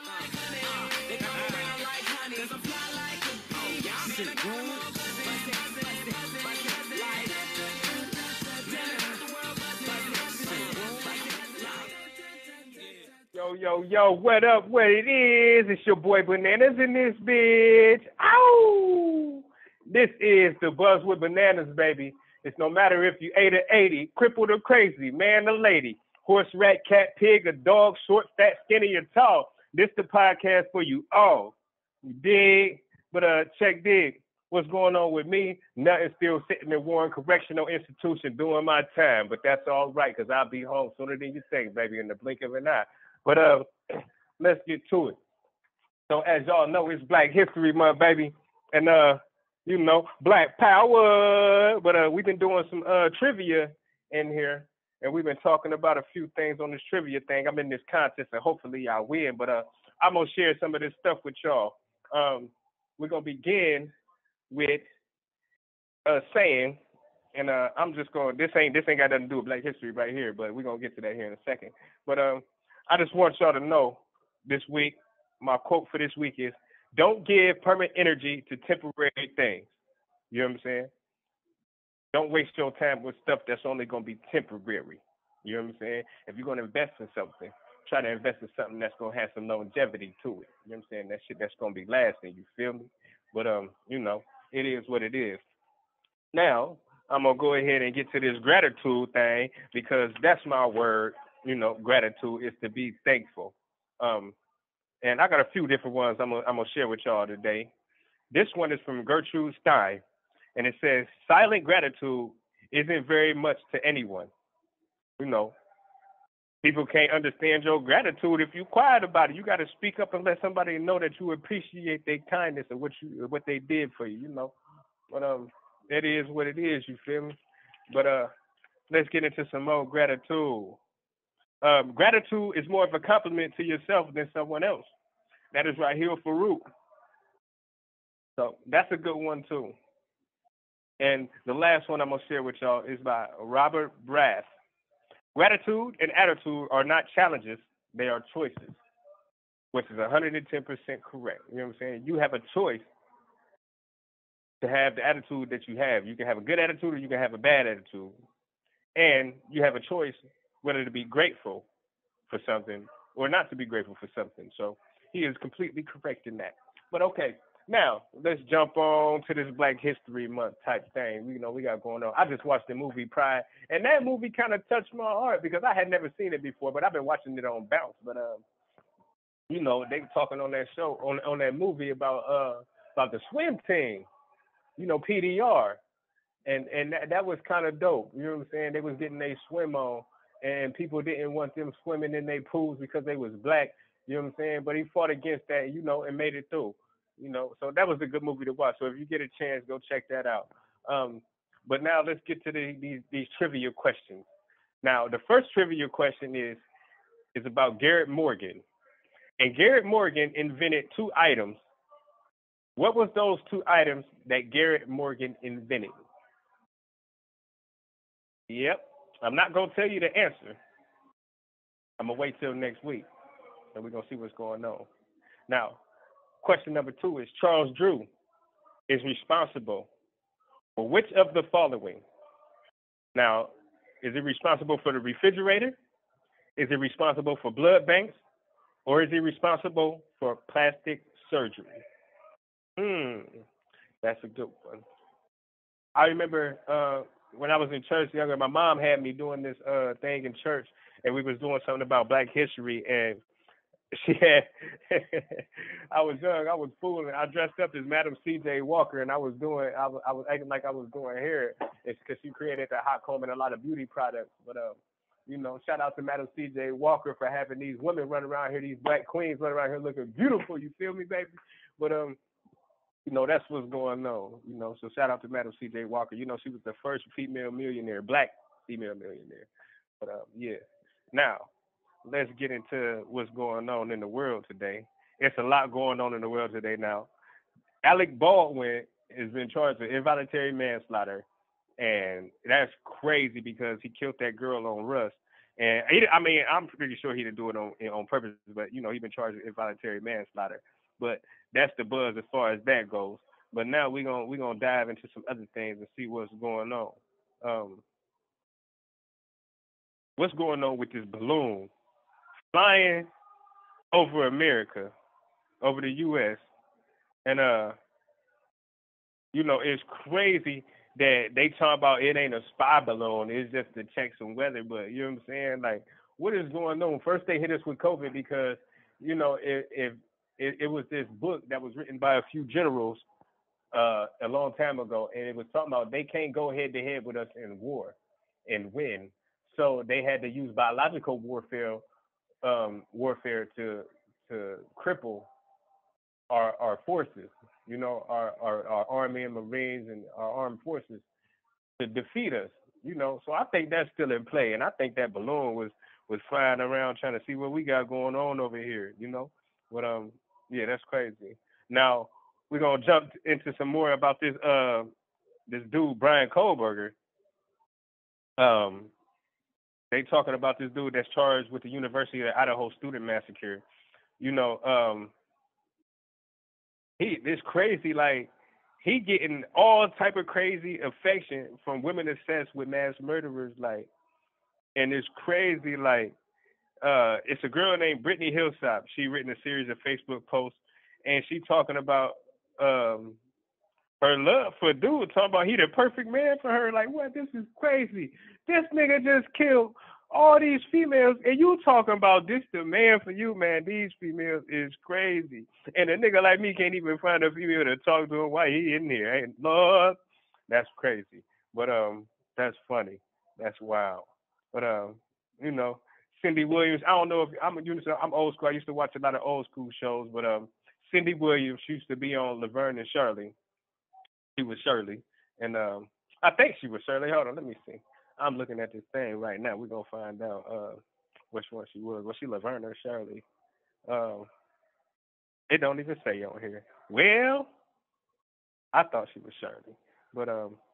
Yo, yo, yo, what up, what it is? It's your boy Bananas in this bitch. Ow! This is the Buzz with Bananas, baby. It's no matter if you 8 or 80, crippled or crazy, man or lady, horse, rat, cat, pig, or dog, short, fat, skinny, or tall. This the podcast for you all. You dig? But check dig. What's going on with me? Nothing, still sitting in Warren Correctional Institution doing my time. But that's all right, because I'll be home sooner than you think, baby, in the blink of an eye. But let's get to it. So as y'all know, it's Black History Month, baby, and Black Power. But we've been doing some trivia in here, and we've been talking about a few things on this trivia thing. I'm in this contest, and hopefully y'all win. But I'm gonna share some of this stuff with y'all. We're gonna begin with a saying, and I'm just going. This ain't got nothing to do with Black History right here, but we're gonna get to that here in a second. But I just want y'all to know this week, my quote for this week is, don't give permanent energy to temporary things. You know what I'm saying? Don't waste your time with stuff that's only going to be temporary. You know what I'm saying? If you're going to invest in something, try to invest in something that's going to have some longevity to it. You know what I'm saying? That shit that's going to be lasting. You feel me? But, it is what it is. Now, I'm going to go ahead and get to this gratitude thing because that's my word. Gratitude is to be thankful. And I got a few different ones I'm gonna share with y'all today. This one is from Gertrude Stein, and it says, "Silent gratitude isn't very much to anyone. You know, people can't understand your gratitude if you're quiet about it. You got to speak up and let somebody know that you appreciate their kindness and what they did for you. But it is what it is. You feel me? But let's get into some more gratitude. Gratitude is more of a compliment to yourself than someone else. That is Raheel Farouk. So that's a good one too. And the last one I'm gonna share with y'all is by Robert Brass. Gratitude and attitude are not challenges; they are choices, which is 110% correct. You know what I'm saying? You have a choice to have the attitude that you have. You can have a good attitude or you can have a bad attitude, and you have a choice whether to be grateful for something or not to be grateful for something. So he is completely correct in that. But okay, now let's jump on to this Black History Month type thing. We got going on. I just watched the movie Pride, and that movie kind of touched my heart because I had never seen it before, but I've been watching it on Bounce. But they were talking on that show on that movie about the swim team. PDR, and that was kind of dope. You know what I'm saying? They was getting their swim on, and people didn't want them swimming in their pools because they was black. You know what I'm saying? But he fought against that, and made it through. So that was a good movie to watch. So if you get a chance, go check that out. But now let's get to these trivia questions. Now the first trivia question is about Garrett Morgan, and Garrett Morgan invented two items. What was those two items that Garrett Morgan invented? Yep. I'm not going to tell you the answer. I'm going to wait till next week, and we're going to see what's going on. Now, question number 2 is Charles Drew is responsible for which of the following? Now, is he responsible for the refrigerator? Is he responsible for blood banks? Or is he responsible for plastic surgery? That's a good one. I remember when I was in church younger, my mom had me doing this thing in church, and we was doing something about Black history, and she had, I was young, I was fooling. I dressed up as Madam C.J. Walker, and I was acting like I was doing hair. It's because she created the hot comb and a lot of beauty products. But shout out to Madam C.J. Walker for having these women running around here, these black queens running around here looking beautiful. You feel me, baby? But that's what's going on. So shout out to Madam C.J. Walker. She was the first female millionaire, black female millionaire. But yeah. Now, let's get into what's going on in the world today. It's a lot going on in the world today now. Alec Baldwin has been charged with involuntary manslaughter, and that's crazy because he killed that girl on Rust. And I mean, I'm pretty sure he didn't do it on purpose, but he's been charged with involuntary manslaughter. But that's the buzz as far as that goes. But now we're gonna dive into some other things and see what's going on. Um, what's going on with this balloon flying over America, over the U.S. and it's crazy that they talk about it ain't a spy balloon. It's just to check some weather. But you know what I'm saying? Like, what is going on? First, they hit us with COVID because if it was this book that was written by a few generals a long time ago, and it was talking about they can't go head to head with us in war and win. So they had to use biological warfare to cripple our forces, our army and marines and our armed forces to defeat us, So I think that's still in play, and I think that balloon was flying around trying to see what we got going on over here. But yeah, that's crazy. Now we're gonna jump into some more about this dude Brian Kohlberger. Um, they talking about this dude that's charged with the University of Idaho student massacre. You know, he this crazy like he getting all type of crazy affection from women obsessed with mass murderers like, and it's crazy like it's a girl named Brittany Hillsop. She written a series of Facebook posts, and she talking about um her love for dude, talking about he the perfect man for her. Like, what? This is crazy. This nigga just killed all these females, and you talking about this the man for you, man. These females is crazy. And a nigga like me can't even find a female to talk to him while he in here. Ain't Lord, that's crazy. But that's funny. That's wild. But you know, Cindy Williams. I don't know if I'm old school. I used to watch a lot of old school shows, but Cindy Williams she used to be on Laverne and Shirley. She was Shirley, and I think she was Shirley. Hold on, let me see. I'm looking at this thing right now. We're gonna find out which one she was. Was she Laverne or Shirley? Um, it don't even say on here. Well, I thought she was Shirley, but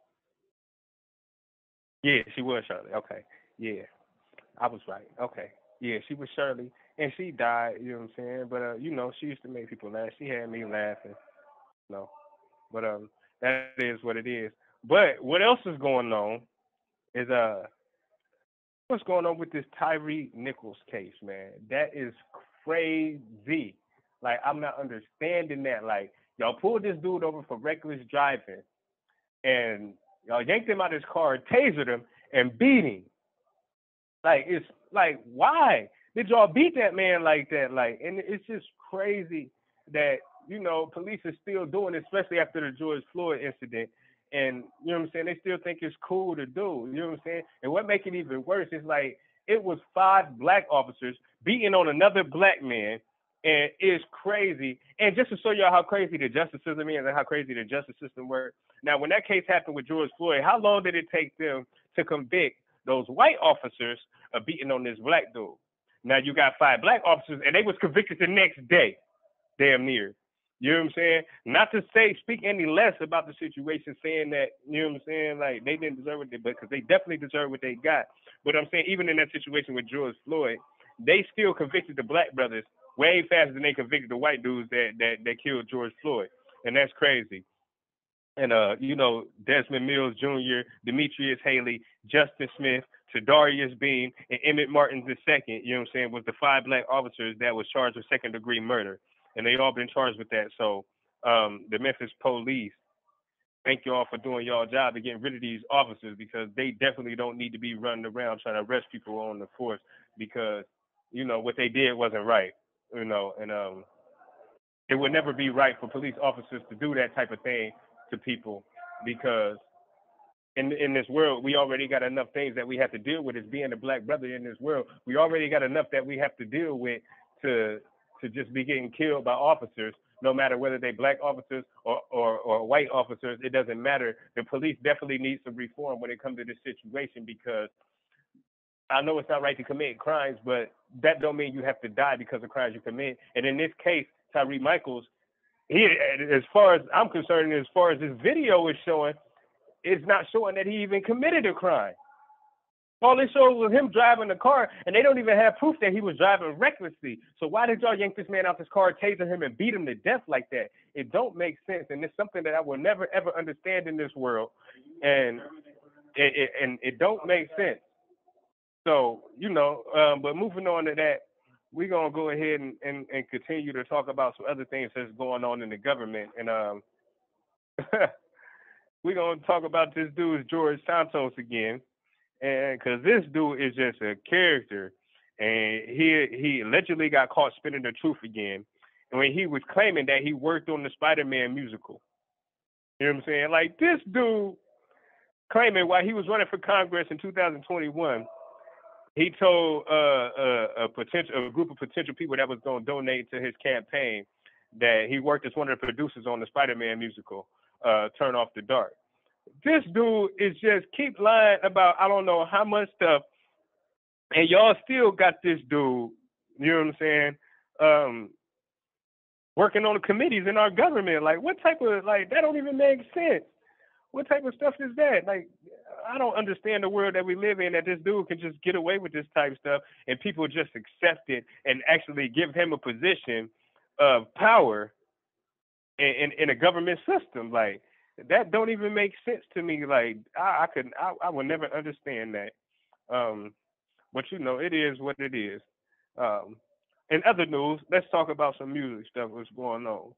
yeah, she was Shirley. Okay, yeah, I was right. Okay, yeah, she was Shirley, and she died. You know what I'm saying? But she used to make people laugh. She had me laughing. No, but that is what it is. But what else is going on is what's going on with this Tyree Nichols case, man? That is crazy. Like I'm not understanding that. Like y'all pulled this dude over for reckless driving, and y'all yanked him out of his car, tasered him, and beat him. Like it's like why did y'all beat that man like that? Like, and it's just crazy that police are still doing it, especially after the George Floyd incident. And you know what I'm saying? They still think it's cool to do. You know what I'm saying? And what makes it even worse is like it was 5 black officers beating on another black man, and it's crazy. And just to show y'all how crazy the justice system is and how crazy the justice system works. Now, when that case happened with George Floyd, how long did it take them to convict those white officers of beating on this black dude? Now you got 5 black officers, and they was convicted the next day, damn near. You know what I'm saying? Not to speak any less about the situation, saying that, you know what I'm saying, like they didn't deserve it, but because they definitely deserve what they got. But I'm saying even in that situation with George Floyd, they still convicted the black brothers way faster than they convicted the white dudes that killed George Floyd, and that's crazy. And Desmond Mills Jr., Demetrius Haley, Justin Smith, Tadarius Bean, and Emmett Martin II, you know what I'm saying, was the 5 black officers that was charged with second-degree murder. And they all been charged with that. So the Memphis police, thank y'all for doing y'all job and getting rid of these officers because they definitely don't need to be running around trying to arrest people on the force because, what they did wasn't right, and it would never be right for police officers to do that type of thing to people because in this world, we already got enough things that we have to deal with as being a black brother in this world. We already got enough that we have to deal with to just be getting killed by officers, no matter whether they black officers or white officers. It doesn't matter. The police definitely need some reform when it comes to this situation because I know it's not right to commit crimes, but that don't mean you have to die because of crimes you commit. And in this case, Tyree Michaels, he, as far as I'm concerned, as far as this video is showing, it's not showing that he even committed a crime. All they showed was him driving the car, and they don't even have proof that he was driving recklessly. So why did y'all yank this man out this car, taser him, and beat him to death like that? It don't make sense, and it's something that I will never ever understand in this world, and it don't make sense. So but moving on to that, we're gonna go ahead and continue to talk about some other things that's going on in the government, and we're gonna talk about this dude George Santos again, and because this dude is just a character, and he allegedly got caught spinning the truth again, and when he was claiming that he worked on the Spider-Man musical, you know what I'm saying? Like this dude claiming while he was running for Congress in 2021, he told a group of potential people that was going to donate to his campaign that he worked as one of the producers on the Spider-Man musical, Turn Off the Dark. This dude is just keep lying about I don't know how much stuff, and y'all still got this dude, you know what I'm saying, working on the committees in our government. Like what type of, like, that don't even make sense. What type of stuff is that? Like, I don't understand the world that we live in, that this dude can just get away with this type of stuff and people just accept it and actually give him a position of power in a government system. Like, that don't even make sense to me. Like, I will never understand that. But it is what it is. In other news, let's talk about some music stuff that's going on.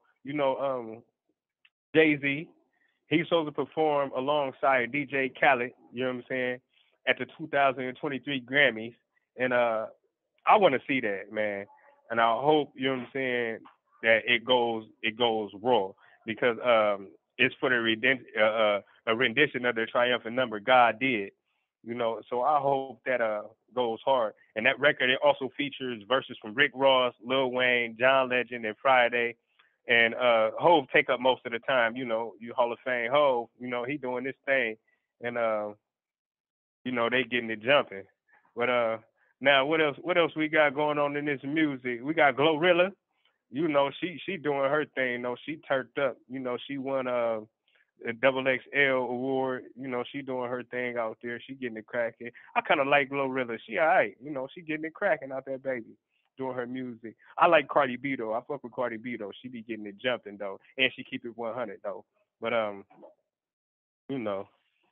Jay-Z, he's supposed to perform alongside DJ Khaled, you know what I'm saying, at the 2023 Grammys. And I want to see that, man. And I hope, you know what I'm saying, that it goes raw, because it's for the a rendition of the triumphant number God did. So I hope that goes hard. And that record, it also features verses from Rick Ross, Lil Wayne, John Legend, and Friday. And Hove take up most of the time, you Hall of Fame Hove, he doing this thing, and they getting it jumping. But now what else we got going on in this music? We got Glorilla, she doing her thing, she turned up, she won a Double XL award, she doing her thing out there, she getting it cracking. I kind of like Glorilla, she all right, she getting it cracking out there, baby, doing her music. I like Cardi B though. I fuck with Cardi B though. She be getting it jumping though, and she keep it 100 though. But you know,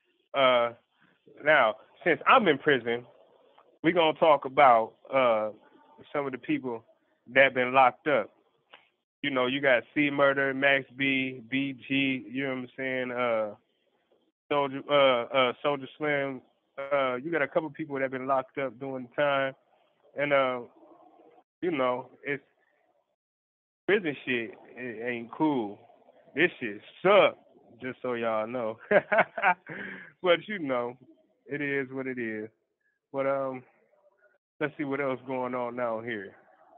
now since I'm in prison, we gonna talk about some of the people that been locked up. You got C Murder, Max B, BG. You know what I'm saying? Soldier Slim. You got a couple people that been locked up doing time, and it's prison shit. It ain't cool. This shit suck. Just so y'all know. But it is what it is. But let's see what else going on now here.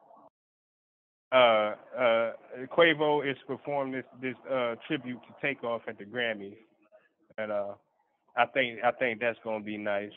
Quavo is performing this tribute to Takeoff at the Grammys, and I think that's gonna be nice.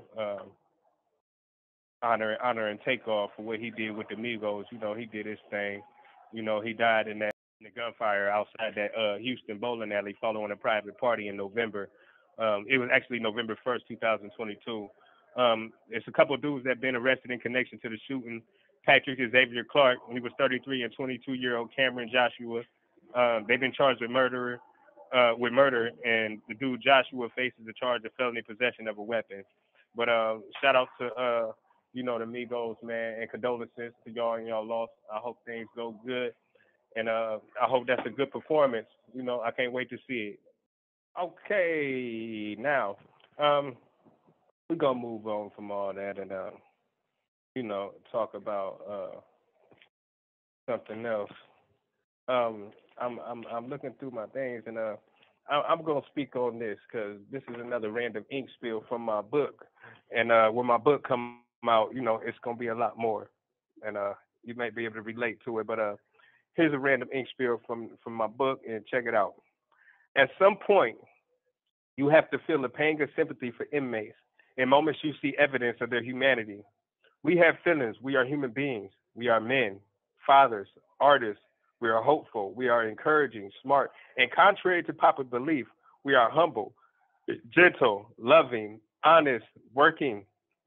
Honoring Takeoff for what he did with the Migos. He did his thing. He died in the gunfire outside that Houston bowling alley following a private party in November. It was actually November 1st, 2022. It's a couple of dudes that have been arrested in connection to the shooting. Patrick Xavier Clark, he was 33, and 22-year-old Cameron Joshua. They've been charged with murder, and the dude Joshua faces the charge of felony possession of a weapon. But shout out to the Migos, man, and condolences to y'all and y'all loss. I hope things go good, and I hope that's a good performance. I can't wait to see it. Okay, now we're gonna move on from all that and talk about something else. I'm looking through my things, and I'm gonna speak on this because this is another random ink spill from my book, and when my book come out, it's gonna be a lot more, and you may be able to relate to it. But here's a random ink spill from my book, and check it out. At some point, you have to feel a pang of sympathy for inmates in moments you see evidence of their humanity. We have feelings. We are human beings. We are men, fathers, artists. We are hopeful. We are encouraging, smart, and contrary to popular belief, we are humble, gentle, loving, honest, working.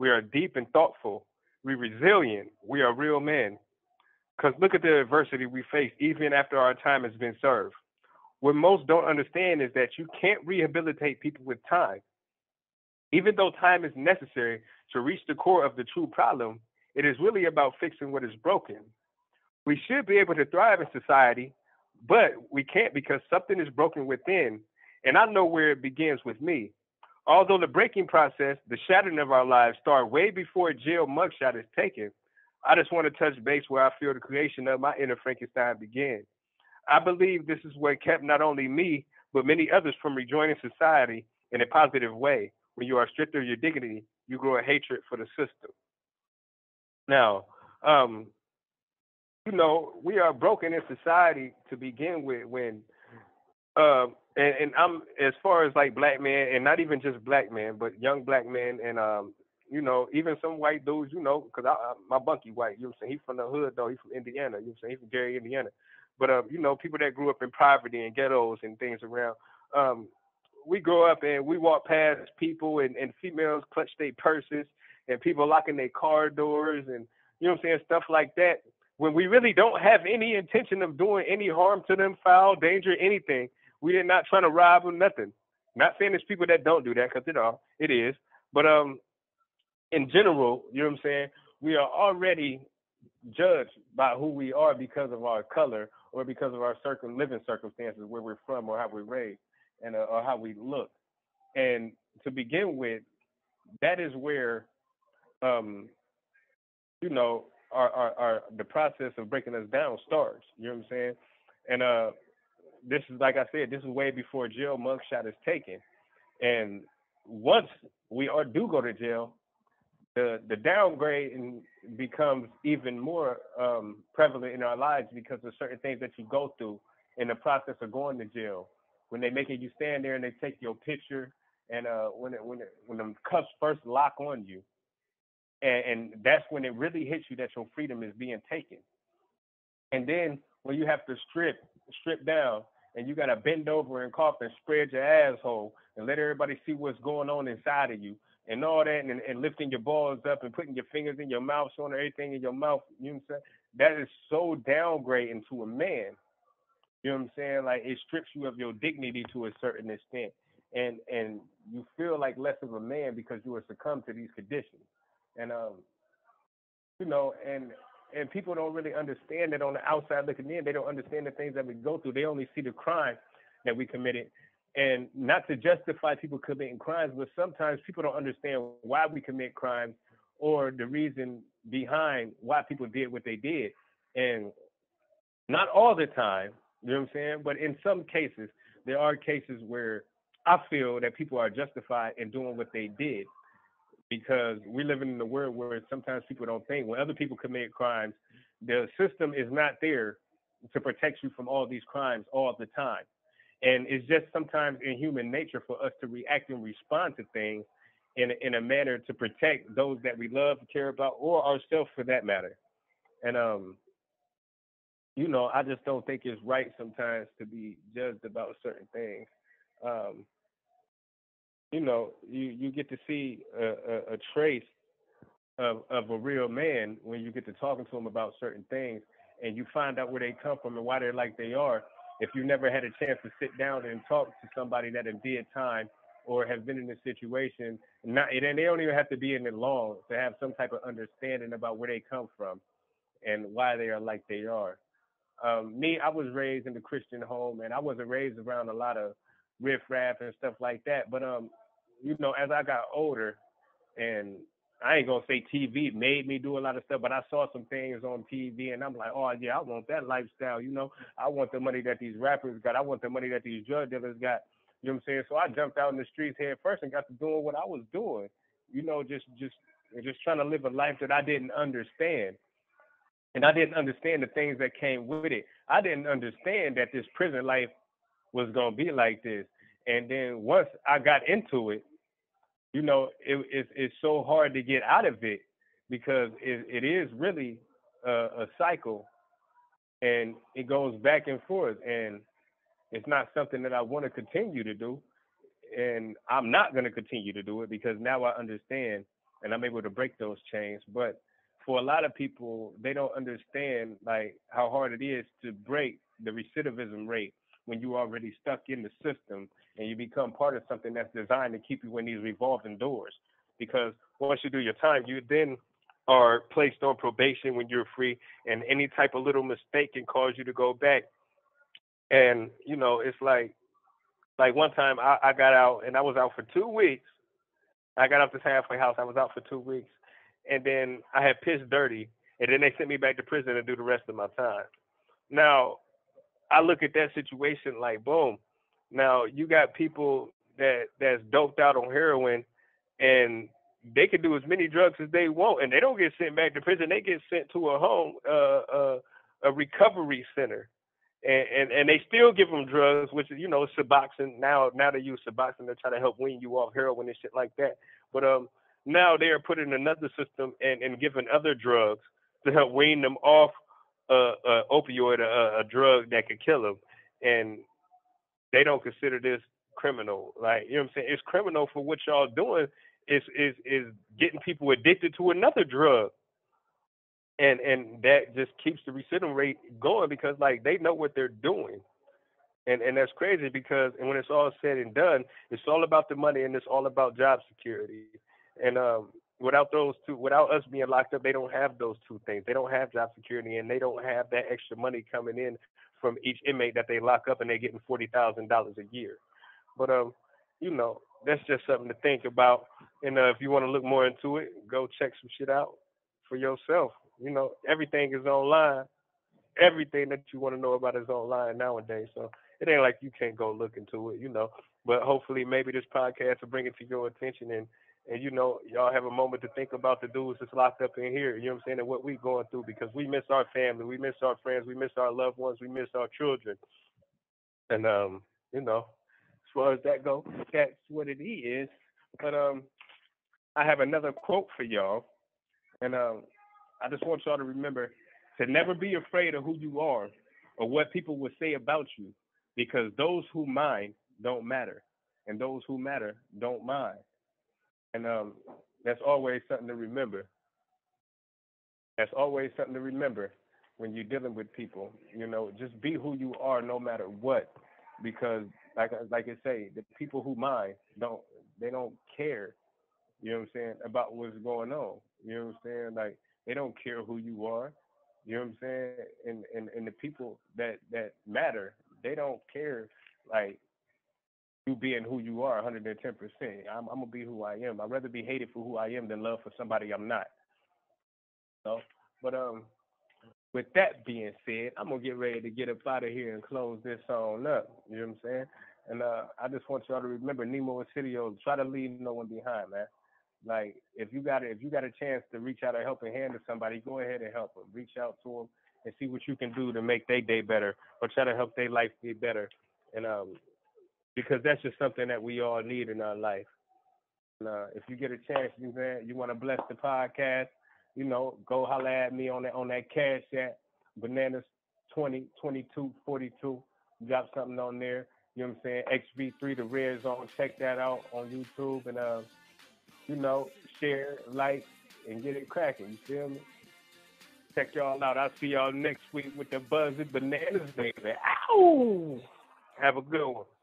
We are deep and thoughtful. We're resilient. We are real men. Because look at the adversity we face even after our time has been served. What most don't understand is that you can't rehabilitate people with time. Even though time is necessary to reach the core of the true problem, it is really about fixing what is broken. We should be able to thrive in society, but we can't because something is broken within. And I know where it begins with me. Although the breaking process, the shattering of our lives, start way before a jail mugshot is taken, I just want to touch base where I feel the creation of my inner Frankenstein began. I believe this is what kept not only me, but many others from rejoining society in a positive way. When you are stripped of your dignity, you grow a hatred for the system. Now, um, we are broken in society to begin with when and I'm as far as like black men and not even just black men, but young black men and even some white dudes, because my bunkie white, you know what I'm saying? He's from the hood though, he's from Indiana, you know what I'm saying? He's from Gary, Indiana. But people that grew up in poverty and ghettos and things around, um, we grow up and we walk past people and females clutch their purses and people locking their car doors and you know what I'm saying, stuff like that. When we really don't have any intention of doing any harm to them, foul, danger, anything, we are not trying to rob them, nothing. Not saying there's people that don't do that, because it is. But in general, you know what I'm saying, we are already judged by who we are because of our color or because of our living circumstances, where we're from or how we're raised and or how we look. And to begin with, that is where um, our the process of breaking us down starts. You know what I'm saying? And this is like I said, this is way before jail mugshot is taken. And once we are do go to jail, the downgrade becomes even more prevalent in our lives because of certain things that you go through in the process of going to jail. When they making you stand there and they take your picture, and when the cuffs first lock on you, and that's when it really hits you that your freedom is being taken. And then when you have to strip down, and you gotta bend over and cough and spread your asshole and let everybody see what's going on inside of you and all that, and lifting your balls up and putting your fingers in your mouth, showing everything in your mouth. You know what I'm saying? That is so downgrading to a man. You know what I'm saying? Like it strips you of your dignity to a certain extent, and you feel like less of a man because you are succumb to these conditions. And and people don't really understand that on the outside looking in. They don't understand the things that we go through. They only see the crime that we committed. And not to justify people committing crimes, but sometimes people don't understand why we commit crimes or the reason behind why people did what they did. And not all the time, you know what I'm saying? But in some cases, there are cases where I feel that people are justified in doing what they did because we're living in a world where sometimes people don't think. When other people commit crimes, the system is not there to protect you from all these crimes all the time. And it's just sometimes in human nature for us to react and respond to things in a manner to protect those that we love, care about, or ourselves for that matter. And I just don't think it's right sometimes to be judged about certain things. Um, you get to see a trace of a real man when you get to talking to them about certain things and you find out where they come from and why they're like they are. If you never had a chance to sit down and talk to somebody that have did time or have been in a situation, and they don't even have to be in it long to have some type of understanding about where they come from and why they are like they are. Me, I was raised in a Christian home, and I wasn't raised around a lot of riffraff and stuff like that. But as I got older, and I ain't gonna say TV made me do a lot of stuff, but I saw some things on TV, and I'm like, oh yeah, I want that lifestyle. I want the money that these rappers got. I want the money that these drug dealers got. You know what I'm saying? So I jumped out in the streets head first and got to doing what I was doing. Just trying to live a life that I didn't understand. And I didn't understand the things that came with it. I didn't understand that this prison life was gonna be like this. And then once I got into it, it's so hard to get out of it because it is really a cycle, and it goes back and forth, and it's not something that I want to continue to do, and I'm not going to continue to do it because now I understand and I'm able to break those chains. But for a lot of people, they don't understand like how hard it is to break the recidivism rate when you already stuck in the system and you become part of something that's designed to keep you in these revolving doors. Because once you do your time, you then are placed on probation when you're free, and any type of little mistake can cause you to go back. And it's like one time I got out and I was out for 2 weeks. I got off this halfway house. I was out for 2 weeks, and then I had pissed dirty, and then they sent me back to prison to do the rest of my time. Now I look at that situation like, boom. Now you got people that's doped out on heroin, and they can do as many drugs as they want, and they don't get sent back to prison. They get sent to a home, a recovery center, and they still give them drugs, which is Suboxone. Now they use Suboxone to try to help wean you off heroin and shit like that. But now they are put in another system and given other drugs to help wean them off opioid, a drug that could kill them, and they don't consider this criminal. Like, you know what I'm saying? It's criminal for what y'all doing is getting people addicted to another drug. And that just keeps the recidivism rate going because like they know what they're doing. And that's crazy because and when it's all said and done, it's all about the money and it's all about job security. And without us being locked up, they don't have those two things. They don't have job security and they don't have that extra money coming in from each inmate that they lock up and they're getting $40,000 a year. But that's just something to think about. And if you want to look more into it, go check some shit out for yourself. Everything is online. Everything that you want to know about is online nowadays. So it ain't like you can't go look into it. But hopefully maybe this podcast will bring it to your attention and y'all have a moment to think about the dudes that's locked up in here, you know what I'm saying, and what we going through because we miss our family, we miss our friends, we miss our loved ones, we miss our children. And as far as that goes, that's what it is. But I have another quote for y'all. And I just want y'all to remember to never be afraid of who you are or what people will say about you, because those who mind don't matter, and those who matter don't mind. And that's always something to remember. That's always something to remember when you're dealing with people. Just be who you are no matter what, because like I say, the people who mind don't care. You know what I'm saying about what's going on. You know what I'm saying like. They don't care who you are. You know what I'm saying? And the people that matter, they don't care like you being who you are 110%. I'm gonna be who I am. I'd rather be hated for who I am than loved for somebody I'm not. But with that being said, I'm gonna get ready to get up out of here and close this on up. You know what I'm saying? And I just want y'all to remember Nemo Acidio, try to leave no one behind, man. Like if you got a chance to reach out a helping hand to somebody, go ahead and help them. Reach out to them and see what you can do to make their day better or try to help their life be better. And because that's just something that we all need in our life. And if you get a chance, you want to bless the podcast, go holler at me on that cash app, bananas 202242. Drop something on there. You know what I'm saying? XB3 the Red Zone. Check that out on YouTube and share, like, and get it cracking. You feel me? Check y'all out. I'll see y'all next week with the Buzzy Bananas, baby. Ow! Have a good one.